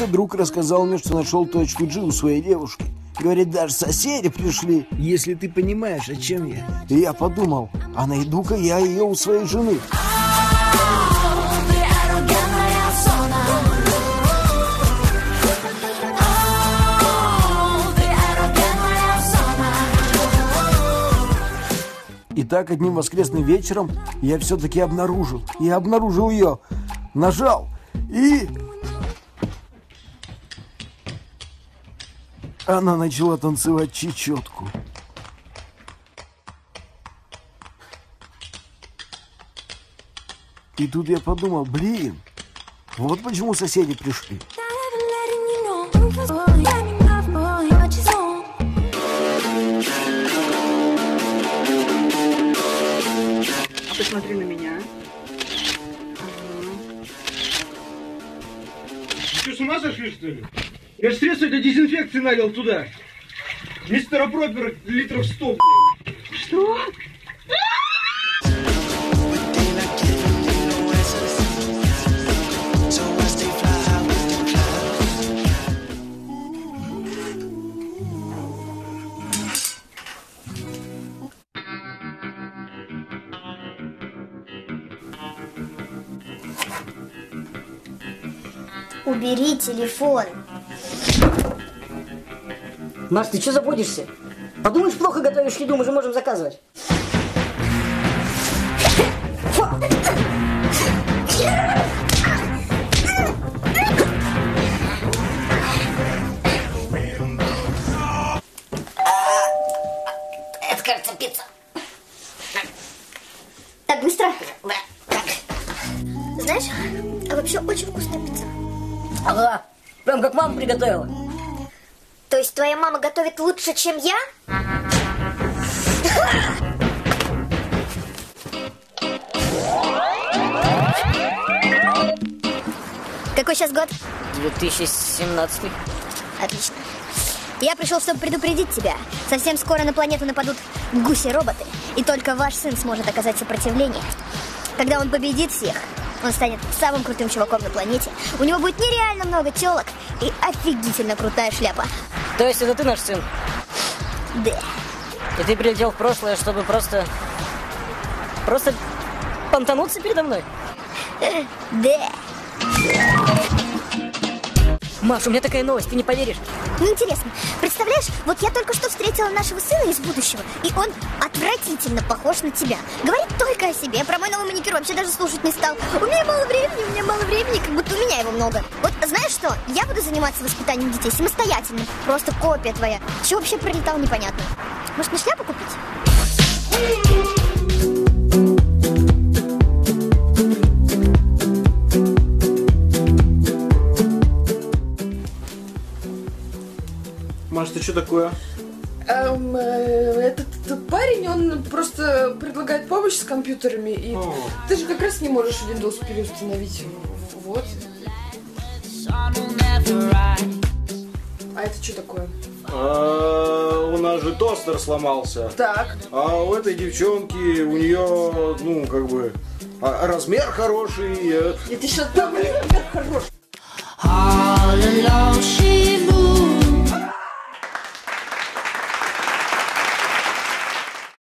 Как-то друг рассказал мне, что нашел точку G у своей девушки. Говорит, даже соседи пришли. Если ты понимаешь, о чем я. И я подумал, а найду-ка я ее у своей жены. И так одним воскресным вечером я все-таки обнаружил. Я обнаружил ее. Нажал. И... она начала танцевать чечетку. И тут я подумал, блин, вот почему соседи пришли. Посмотри на меня. Ты что, с ума сошли, что ли? Я же средство для дезинфекции налил туда. Мистера Пропера литров 100, блин. Что? Убери телефон. Маш, ты что заботишься? Подумаешь, плохо готовишь еду, мы же можем заказывать. Это, кажется, пицца. Так, быстро. Знаешь, а вообще очень вкусная пицца. Ага, прям как мама приготовила. То есть твоя мама готовит лучше, чем я? Какой сейчас год? 2017. Отлично. Я пришел, чтобы предупредить тебя. Совсем скоро на планету нападут гуси-роботы. И только ваш сын сможет оказать сопротивление. Когда он победит всех, он станет самым крутым чуваком на планете. У него будет нереально много телок и офигительно крутая шляпа. То есть это ты наш сын? Да. И ты прилетел в прошлое, чтобы просто понтануться передо мной? Да. Маш, у меня такая новость, ты не поверишь. Ну, интересно. Представляешь, вот я только что встретила нашего сына из будущего, и он отвратительно похож на тебя. Говорит только о себе. Про мой новый маникюр вообще даже слушать не стал. У меня мало времени, как будто у меня его много. Вот знаешь что? Я буду заниматься воспитанием детей самостоятельно. Просто копия твоя. Чего вообще прилетал, непонятно. Может, мне шляпу купить? Маш, ты что такое? Этот парень, он просто предлагает помощь с компьютерами, и ты же как раз не можешь Windows переустановить. Вот. А это что такое? У нас же тостер сломался. Так. А у этой девчонки, у нее, ну, как бы, размер хороший. Это что там размер хороший? All alone she